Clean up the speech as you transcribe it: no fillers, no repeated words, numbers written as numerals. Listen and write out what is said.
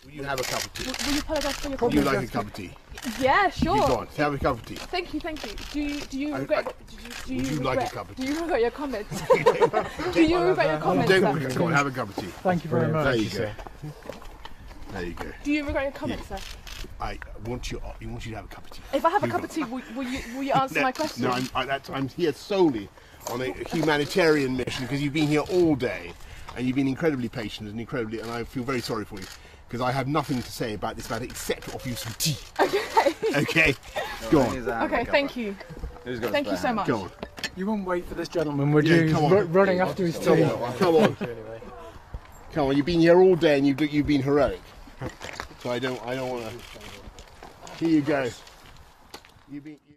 Will you have a cup of tea? Will you apologise for your Would comment? you like a cup of tea? Yeah, sure. You go on, have a cup of tea. Thank you. Do you regret? Do you Would you regret, like a cup of tea? Do you regret your comments? Do you regret your comments? Don't go on, have a cup of tea. Thank you very much. There you go. There you go. Do you regret your comments, sir? I want you to have a cup of tea. If I have a cup of tea, will you answer my question? No, I'm here solely on a humanitarian mission because you've been here all day and you've been incredibly patient and I feel very sorry for you because I have nothing to say about this matter except to offer you some tea. Okay. Okay. Go on. Okay, thank you. Thank you so much. Go on. You wouldn't wait for this gentleman, would Yeah, you? come on. Running after his tea. Come on. Come on. You've been here all day and you've been heroic. So I don't want to. Here you go.